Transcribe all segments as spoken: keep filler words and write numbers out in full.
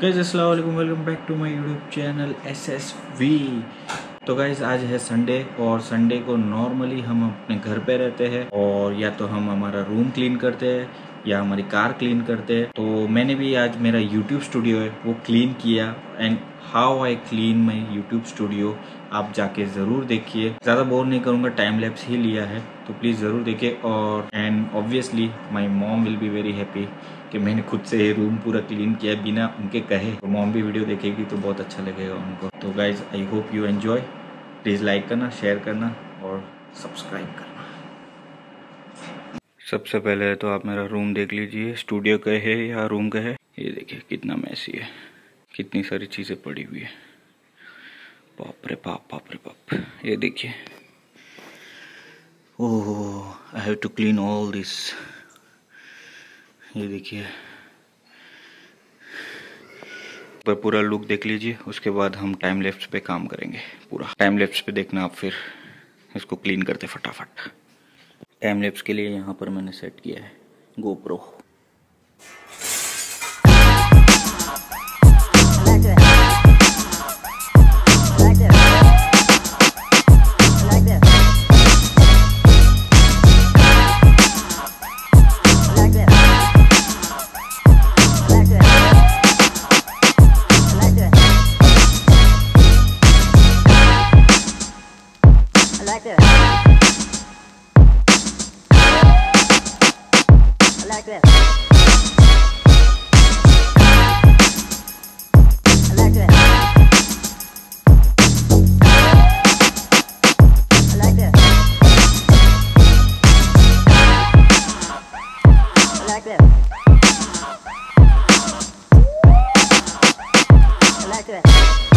Guys अस्सलाम वालेकुम, welcome back to my YouTube channel S S V. तो guys आज है संडे और संडे को नॉर्मली हम अपने घर पे रहते हैं और या तो हम हमारा रूम क्लीन करते हैं या हमारी कार क्लीन करते हैं। तो मैंने भी आज मेरा यूट्यूब स्टूडियो है वो क्लीन किया and how I clean my YouTube studio आप जाके ज़रूर देखिए। ज़्यादा बोर नहीं करूँगा, टाइम लैप्स ही लिया है तो प्लीज़ ज़रूर देखिए। और and obviously my mom will be very happy कि मैंने खुद से ये रूम पूरा क्लीन किया बिना उनके कहे। तो मॉम भी वीडियो देखेगी तो बहुत अच्छा लगेगा उनको। तो guys I hope you enjoy. Please like करना, शेयर करना और सब्सक्राइब करना। सबसे पहले तो आप मेरा रूम देख लीजिए, स्टूडियो का है या रूम का है। ये देखिए कितना मैसी है, कितनी सारी चीज़ें पड़ी हुई है। बाप रे बाप, बाप रे बाप। ये देखिए, oh I have to clean all this. ये देखिए पर पूरा लुक देख लीजिए, उसके बाद हम टाइम लैप्स पे काम करेंगे। पूरा टाइम लैप्स पे देखना आप, फिर इसको क्लीन करते फटाफट। टाइम लैप्स के लिए यहाँ पर मैंने सेट किया है GoPro. Like this. I like this. I like this. I like this. I like this.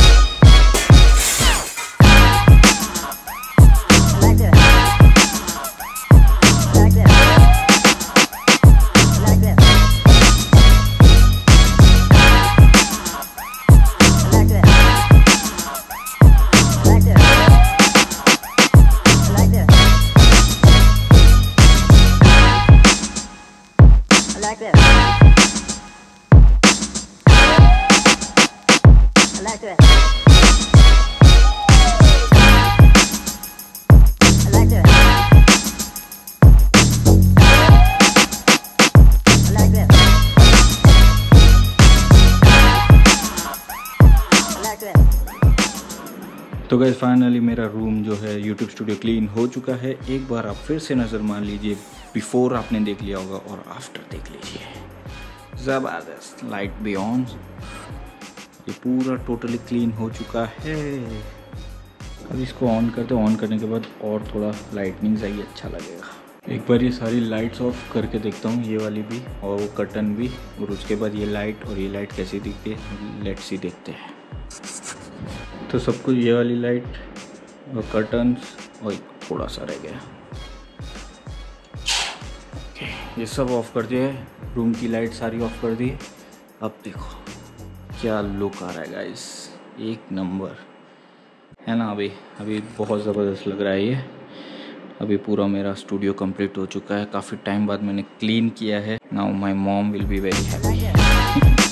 Like this. I like this. I like this. I like this. I like this. तो guys finally मेरा room जो है YouTube studio clean हो चुका है। एक बार आप फिर से नज़र मार लीजिए, बिफोर आपने देख लिया होगा और आफ्टर देख लीजिए। ज़बरदस्त। लाइट भी ऑन, ये पूरा टोटली क्लीन हो चुका है। अब इसको ऑन करते, ऑन करने के बाद और थोड़ा लाइटनिंग चाहिए, अच्छा लगेगा। एक बार ये सारी लाइट्स ऑफ करके देखता हूँ, ये वाली भी और वो कर्टन भी, और उसके बाद ये लाइट और ये लाइट कैसी दिखती है लेट्स सी, देखते हैं। तो सब कुछ, ये वाली लाइट और कर्टन्स और थोड़ा सा रह गया, ये सब ऑफ कर दिए। रूम की लाइट सारी ऑफ कर दी। अब देखो क्या लुक आ रहा है गाइस, एक नंबर है ना। अभी अभी बहुत ज़बरदस्त लग रहा है ये। अभी पूरा मेरा स्टूडियो कंप्लीट हो चुका है, काफ़ी टाइम बाद मैंने क्लीन किया है। Now my mom will be very happy.